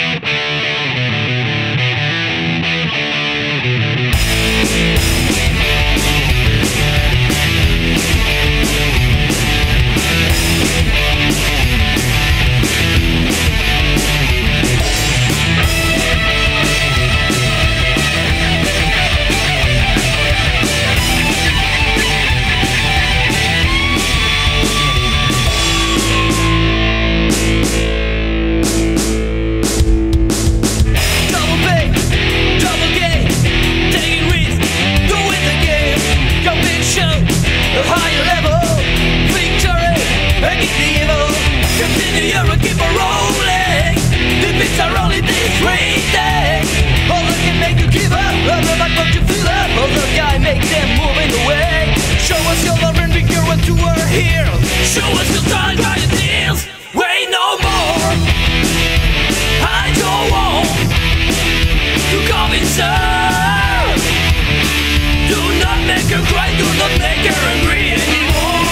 Keep on rolling. The beats are only this rating. All that can make you give up. I'm not what you feel up. All the guy make them moving away. Show us your love and be here what you are here. Show us your time by the deals. Wait no more. I don't want to come inside. Do not make her cry. Do not make her angry anymore.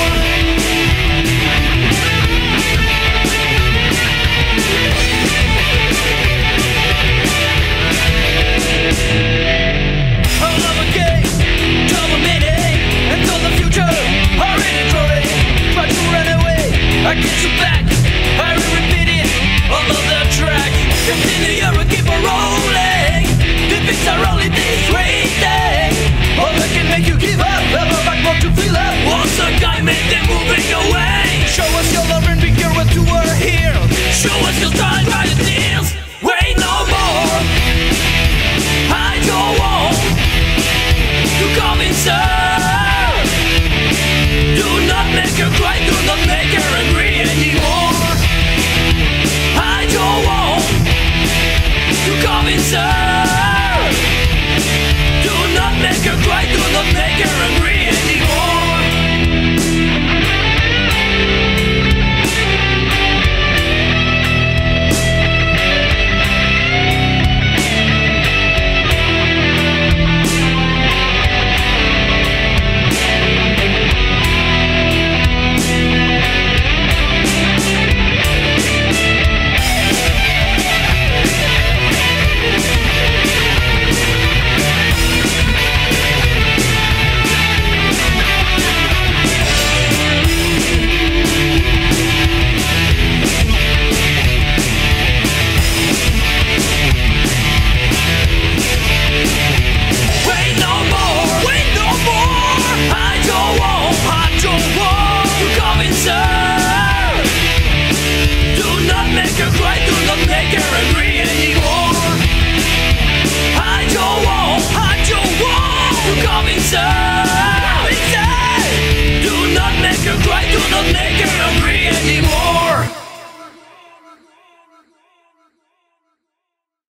I get you back, I repeat it, all of the track. Continue or keep on rolling. The beats are only this rating. All that can make you give up, ever back what you feel up. Once a guy made them moving away. Show us your love and be here what you are here. Show us your time by the deals. Wait no more. I don't want to come inside. Do not make her cry, do not make her angry anymore. I don't want to come inside. Do not make her cry, do not make her angry anymore. Do not make her cry, do not make her